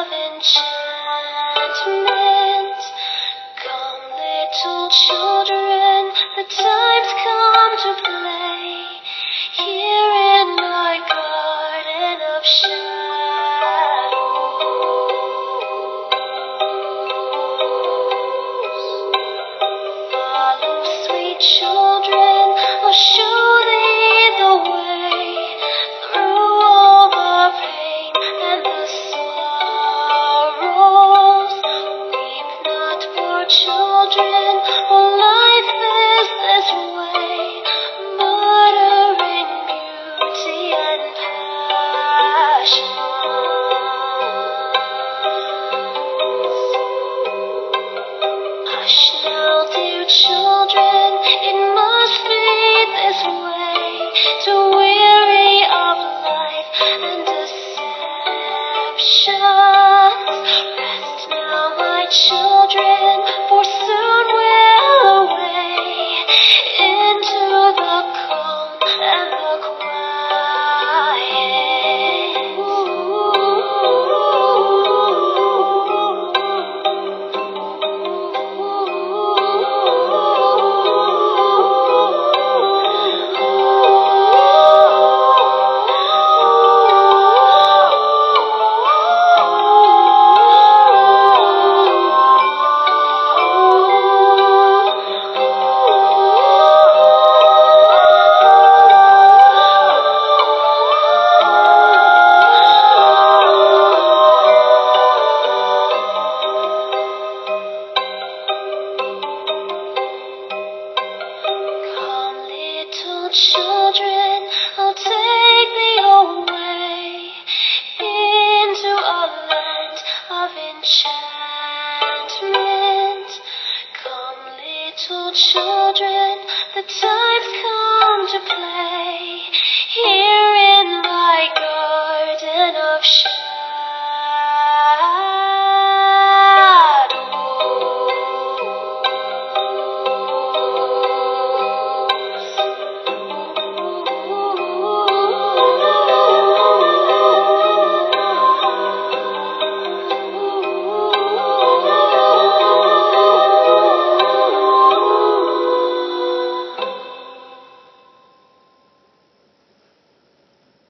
of enchantment. Come, little children, the time's come to play here in my garden of shadows. Follow, sweet children, I'll show thee the way through all the pain and the sorrows. Weep not, poor children, life is this way, muttering beauty and passion. Hush now, dear children, it must be this way, to weary of life and deceptions. Rest now, my children, for soon we're away into the calm and the children, I'll take thee away into a land of enchantment. Come, little children, the time's come to play here in my garden of shadows.